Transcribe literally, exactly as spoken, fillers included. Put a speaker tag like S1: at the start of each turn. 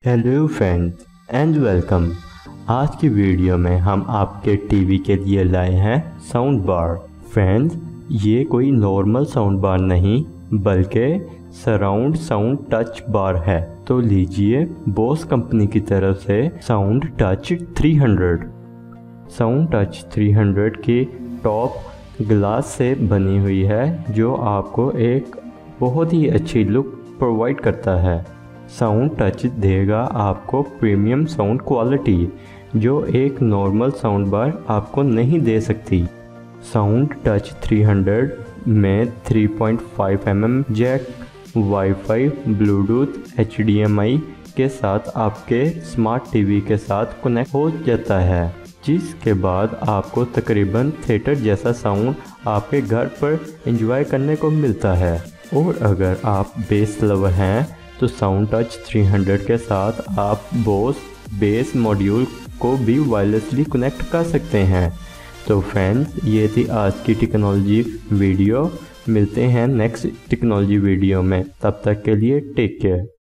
S1: Hello friends and welcome. आज की video में हम आपके टीवी के लिए लाए हैं साउंड बार। फ्रेंड्स, ये कोई नॉर्मल साउंड बार नहीं बल्कि सराउंड साउंड टच बार है। तो लीजिए बोस कंपनी की तरफ से sound touch three hundred. Sound touch three hundred की टॉप ग्लास से बनी हुई है जो आपको एक बहुत ही अच्छी लुक प्रोवाइड करता है। साउंड टच देगा आपको प्रीमियम साउंड क्वालिटी जो एक नॉर्मल साउंड बार आपको नहीं दे सकती। साउंड टच थ्री हंड्रेड में three point five M M jack, WiFi, Bluetooth, H D M I के साथ आपके स्मार्ट टीवी के साथ कनेक्ट हो जाता है, जिसके बाद आपको तकरीबन थिएटर जैसा साउंड आपके घर पर एंजॉय करने को मिलता है। और अगर आप बेस लवर हैं तो साउंड टच थ्री हंड्रेड के साथ आप बोस बेस मॉड्यूल को भी वायरलेसली कनेक्ट कर सकते हैं। तो फ्रेंड्स, ये थी आज की टेक्नोलॉजी वीडियो। मिलते हैं नेक्स्ट टेक्नोलॉजी वीडियो में, तब तक के लिए टेक केयर।